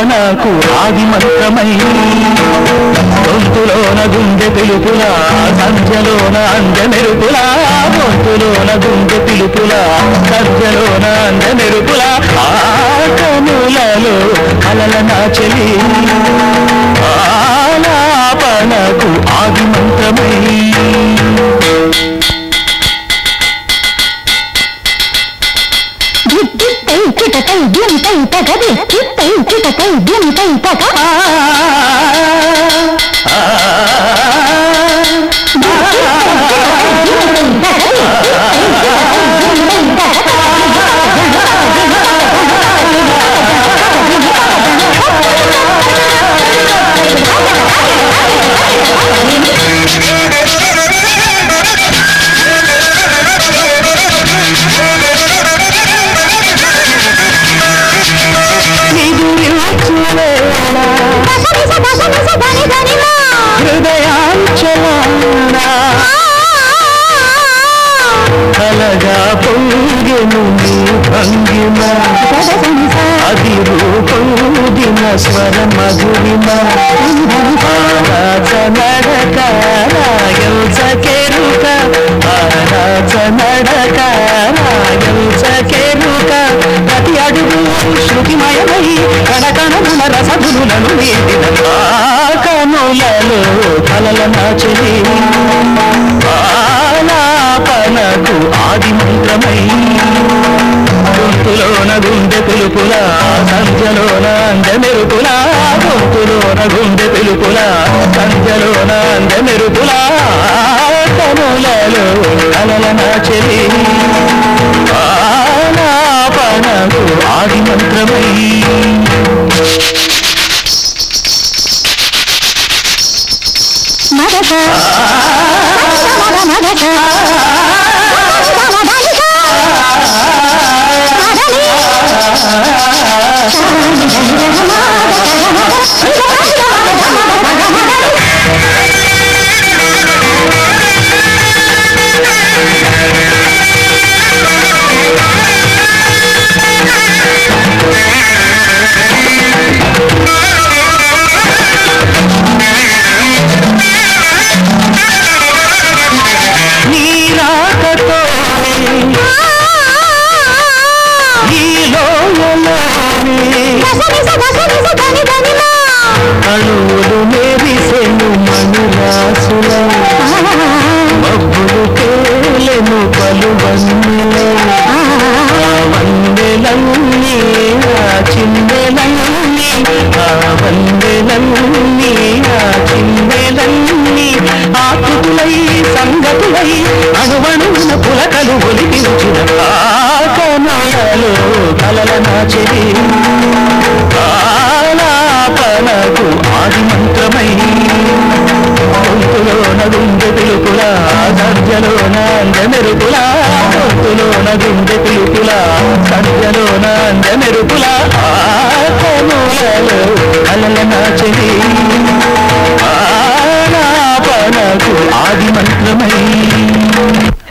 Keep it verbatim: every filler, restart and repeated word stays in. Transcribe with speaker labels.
Speaker 1: ఆలాపనకు ఆది మంత్రమై గొంతులోన గుండె పిలుపుల సంధ్యలోన అందె మెరుపుల గొంతులోన గుండె పిలుపుల సంధ్యలోన అందె మెరుపుల ఆ కనులలో అలల నాచలి ఆలాపనకు ఆది మంత్రమై
Speaker 2: చిటకై దింపై తగది చిట్టై చిటకై దింపై తగ హృదయాంచలానా కలగా పొంగెను నీ భంగిమ అది రూపొందిన స్వర మధురిమ ఆరాచ నడక రాయల్చకెరుక ఆరాచ నడక రాయల్చకెరుక ప్రతి అడుగు శృతిమయమై కణకణమున రసధులను నీటిన కనులలో కలల నాచలి ఆలాపనకు ఆది మంత్రమై గొంతులోన గుండె పిలుపుల సంధ్యలోన అందె మెరుపుల గొంతులోన గుండె పిలుపుల సంధ్యలోన అందె మెరుపుల కనులలో కలల నాచలి ఆలాపనకు ఆది మంత్రమై మదక మదక అణువులు మెరిసెను మణిరాసుల మబ్బులు తేలెను పలువన్నెలై ఆ వందెలన్నీ ఆ చిన్నెలన్నీ ఆ వందెలన్నీ ఆ చిన్నెలన్నీ ఆకృతులై సంగతులై అణువణువున పులకలు ఒలిపించిన ఆ కనులలో కలల నాచలి ఆలాపనకు ఆది మంత్రమై గొంతులోన గుండె పిలుపుల సంధ్యలోన అందె మెరుపుల గొంతులోన గుండె పిలుపుల సంధ్యలోన అందె మెరుపుల కనులలో కలల నాచలి ఆలాపనకు ఆది మంత్రమై